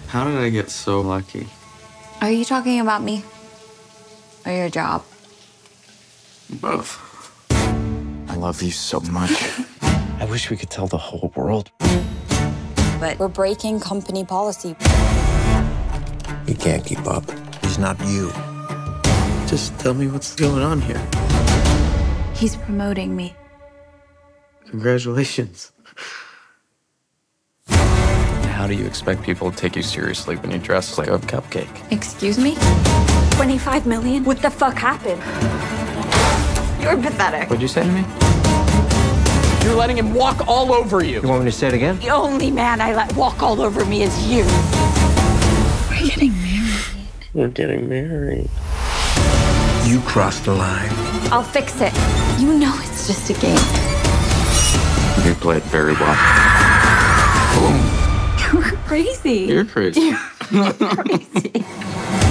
How did I get so lucky? Are you talking about me? Or your job? Both. I love you so much. I wish we could tell the whole world. But we're breaking company policy. He can't keep up. He's not you. Just tell me what's going on here. He's promoting me. Congratulations. How do you expect people to take you seriously when you dress like a cupcake? Excuse me? 25 million? What the fuck happened? You're pathetic. What'd you say to me? You're letting him walk all over you. You want me to say it again? The only man I let walk all over me is you. We're getting married. We're getting married. You crossed the line. I'll fix it. You know it's just a game. You played very well. Boom. You're crazy. You're crazy. You're crazy.